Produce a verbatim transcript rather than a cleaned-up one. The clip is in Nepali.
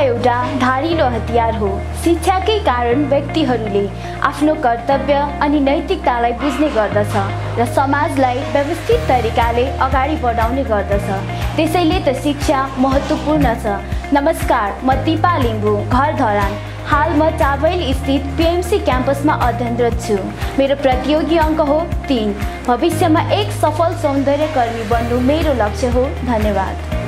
एउटा धारिलो हतियार हो। शिक्षाकै कारण व्यक्तिहरूले आफ्नो कर्तव्य अनि नैतिकतालाई बुझ्ने गर्दछ र समाजलाई व्यवस्थित तरिकाले अगाडि बढाउने गर्दछ। त्यसैले त शिक्षा महत्त्वपूर्ण छ। नमस्कार, म दिपा लिम्बू, घर धरान। हाल म चाबैल स्थित पीएमसी क्याम्पसमा अध्ययनरत छु। मेरो प्रतियोगी अङ्क हो तीन। भविष्यमा एक सफल सौन्दर्यकर्मी बन्नु मेरो लक्ष्य हो। धन्यवाद।